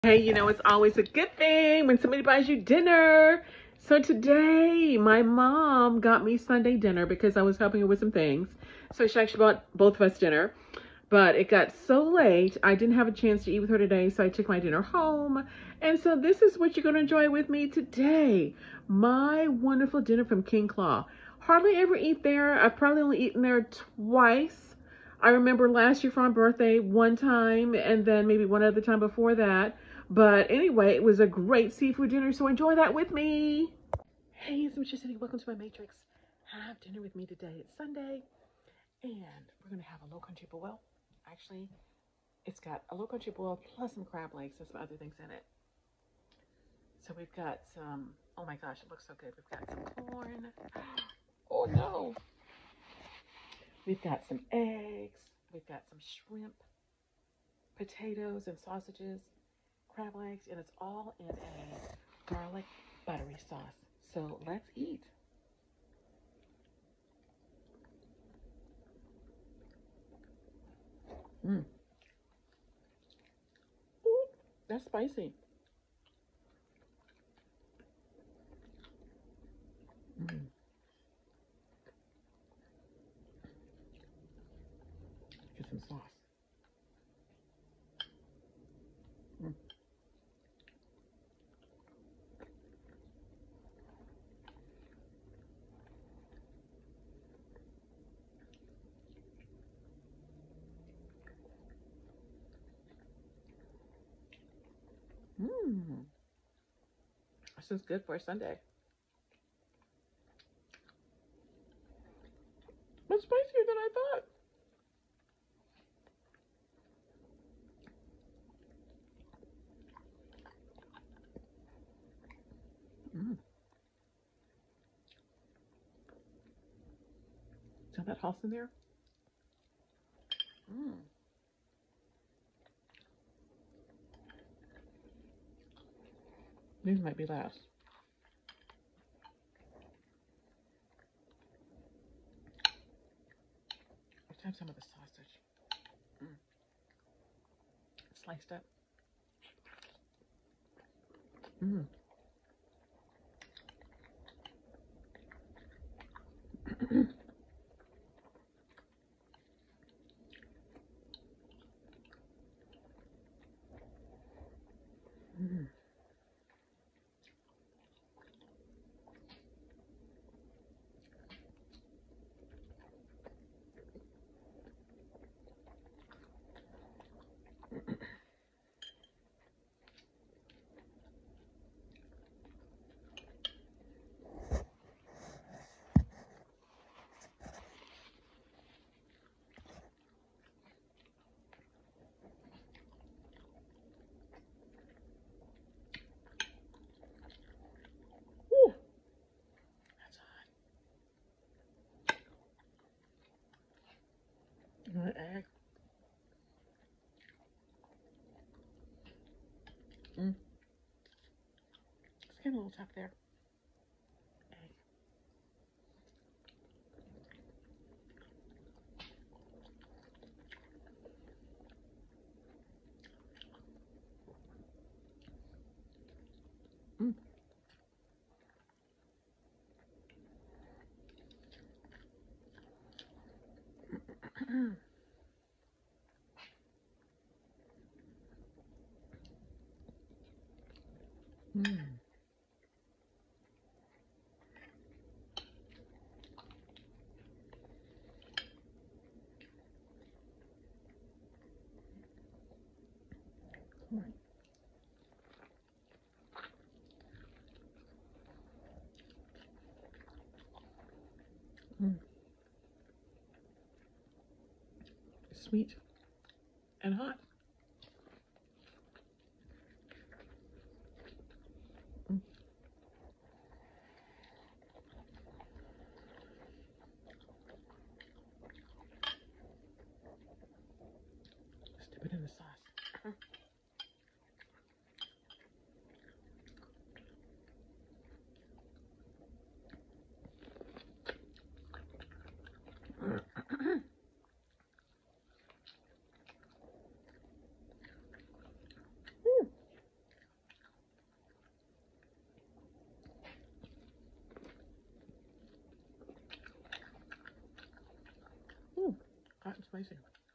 Hey, it's always a good thing when somebody buys you dinner. So today, my mom got me Sunday dinner because I was helping her with some things. So she actually bought both of us dinner. But it got so late, I didn't have a chance to eat with her today, so I took my dinner home. And so this is what you're going to enjoy with me today. My wonderful dinner from King Claw. Hardly ever eat there. I've probably only eaten there twice. I remember last year for my birthday one time, and then maybe one other time before that. But anyway, it was a great seafood dinner, so enjoy that with me. Hey, it's Matrixity. Welcome to my Matrix. Have dinner with me today. It's Sunday, and we're going to have a low country boil. Actually, it's got a low country boil plus some crab legs and some other things in it. So we've got some, oh my gosh, it looks so good. We've got some corn. Oh no. We've got some eggs. We've got some shrimp, potatoes and sausages, crab legs, and it's all in a garlic buttery sauce. So let's eat. Ooh, that's spicy. Mm. Get some sauce. Mm. Mm. This is good for a Sunday. But spicier than I thought. Mm. Is that house in there? Mm. These might be last. Let's have some of the sausage. Mm. Sliced up. Mm. Mm. Ooh, that's hot. An egg. Mm. It's getting a little tough there. Egg. Mm. Mm. Corn. Mm. Sweet and hot. Mm. Let's dip it in the sauce. spicy.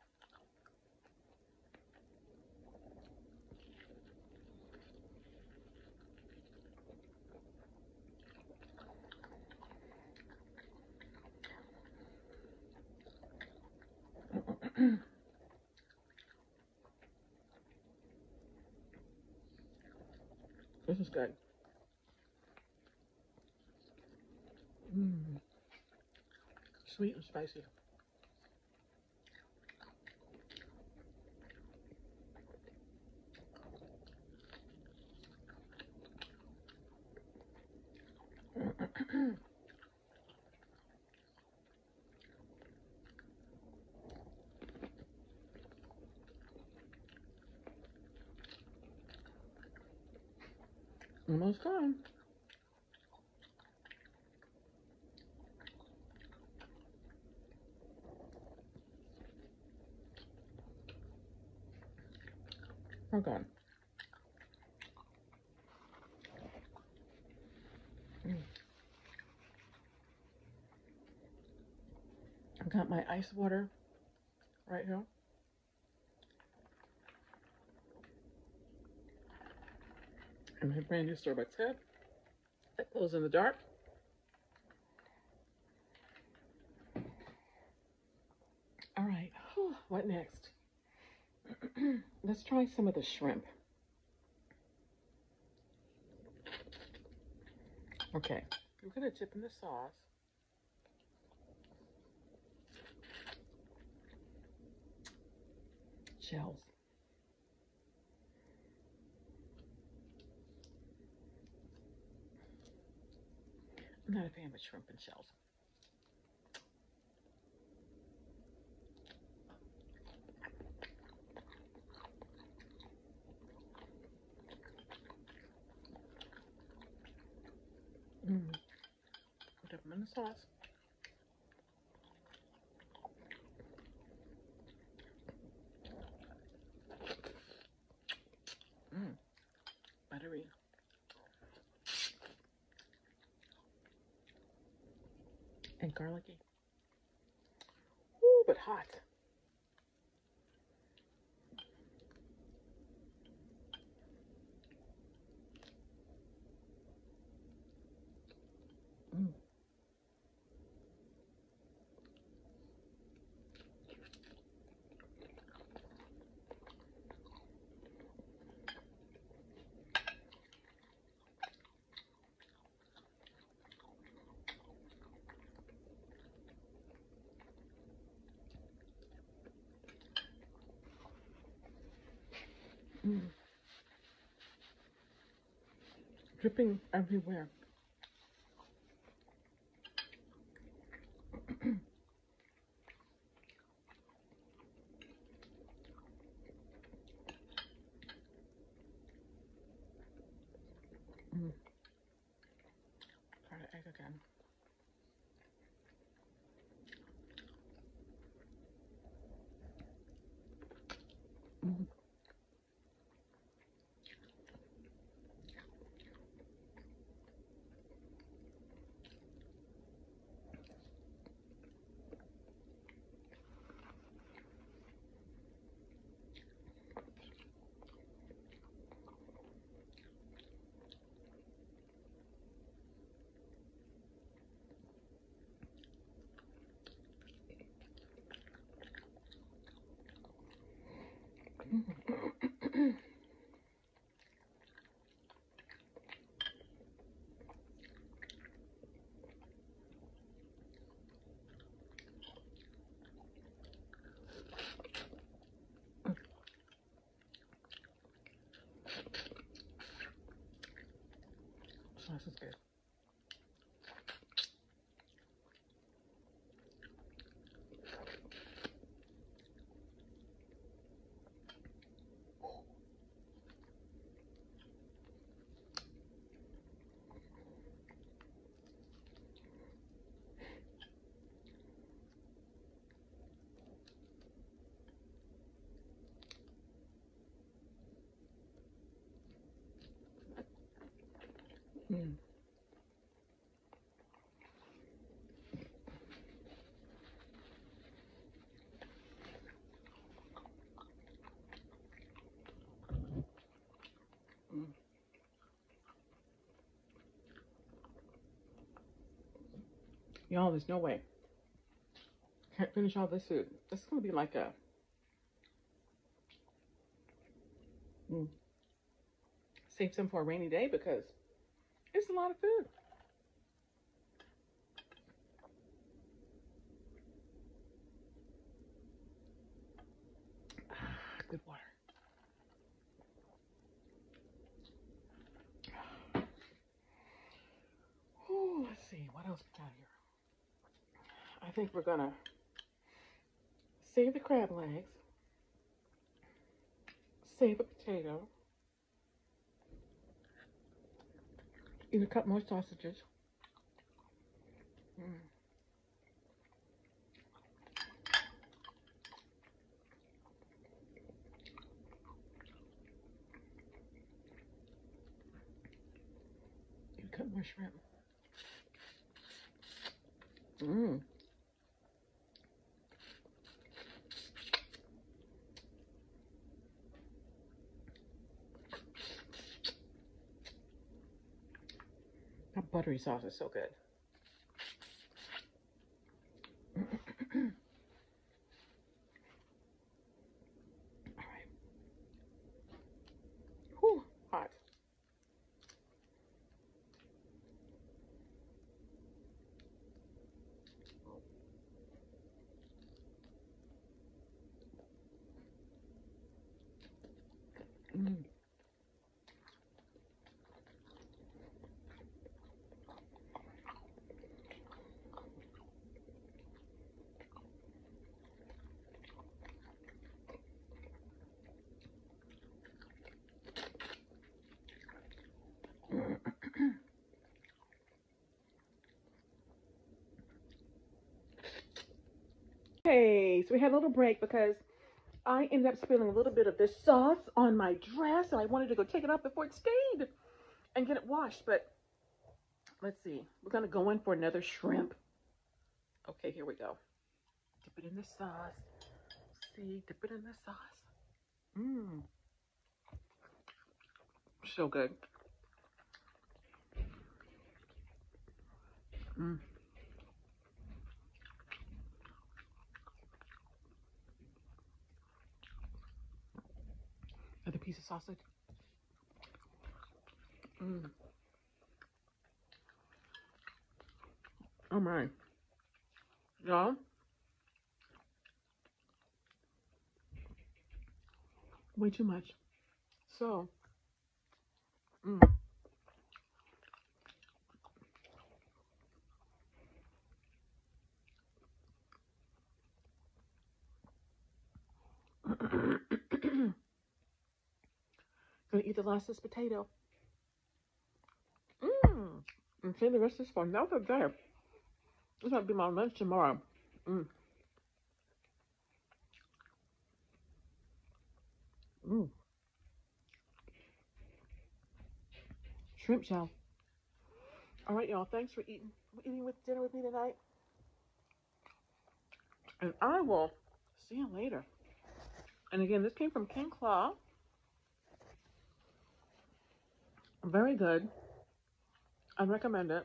This is good. Sweet and spicy. Almost done. Okay. I've got my ice water right here. And my brand new Starbucks head that glows in the dark. All right, what next? Let's try some of the shrimp. Okay, I'm gonna dip in the sauce. Shells. I'm not a fan of shrimp and shells. Dip them in the sauce. Buttery. And garlicky. Ooh, but hot. Dripping everywhere. Try the egg again. Sauce is good. Y'all, there's no way. Can't finish all this food. This is going to be like a... Save some for a rainy day because it's a lot of food. Good water. Oh, let's see. What else we got here? I think we're going to save the crab legs. Save a potato. Either cut more sausages. You cut more shrimp. That buttery sauce is so good. All right. Whew, hot. Okay, so we had a little break because I ended up spilling a little bit of this sauce on my dress, and I wanted to go take it off before it stayed and get it washed. But let's see, we're gonna go in for another shrimp. Okay, here we go. Dip it in the sauce. See, dip it in the sauce. So good. Another piece of sausage. Oh my. Y'all. Way too much. So. Gonna eat the last of this potato. And save the rest of this for another day. This might be my lunch tomorrow. Shrimp shell. All right, y'all. Thanks for eating dinner with me tonight. And I will see you later. And again, this came from King Claw. Very good. I recommend it.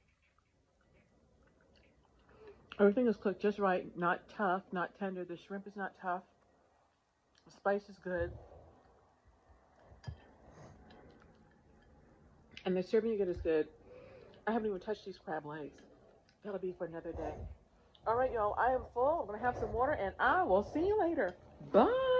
Everything is cooked just right. Not tough, not tender. The shrimp is not tough. The spice is good. And the serving you get is good. I haven't even touched these crab legs. That'll be for another day. All right, y'all. I am full. I'm going to have some water, and I will see you later. Bye.